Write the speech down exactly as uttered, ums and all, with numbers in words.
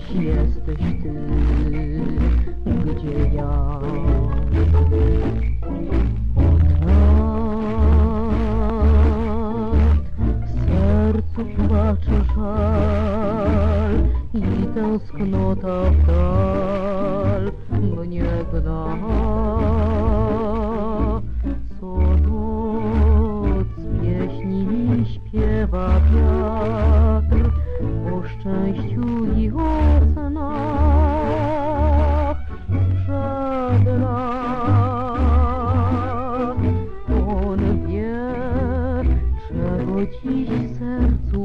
jesteś ty, gdzie ja. W sercu płacze żal i tęsknota w dal mnie gna. Co noc pieśni mi śpiewa wiatr o szczęściu i o snach sprzed lat. On wie, czego dziś w sercu